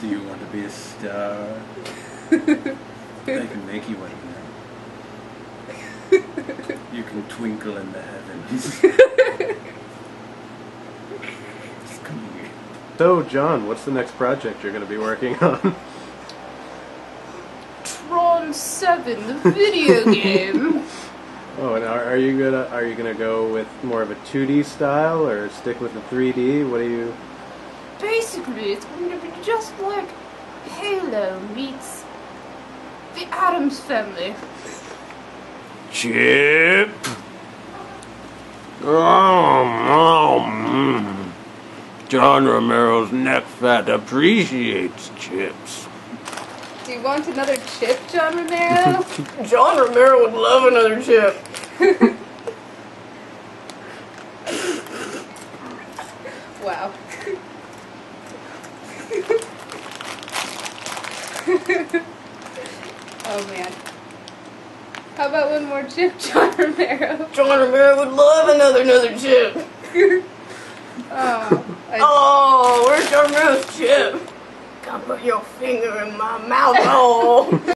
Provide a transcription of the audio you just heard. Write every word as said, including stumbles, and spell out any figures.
Do you want to be a star? I can make you one now. You can twinkle in the heavens. Just come here. So, John, what's the next project you're going to be working on? Tron seven, the video game. Oh, and are, are you gonna are you gonna go with more of a two D style or stick with the three D? What do you? Basically, it's going to be just like Halo meets the Addams Family. Chip. Oh, oh, mm. John Romero's neck fat appreciates chips. Do you want another chip, John Romero? John Romero would love another chip. Wow. Oh man. How about one more chip, John Romero? John Romero would love another another chip. Oh, I Oh, where's John Romero's chip? Come put your finger in my mouth hole.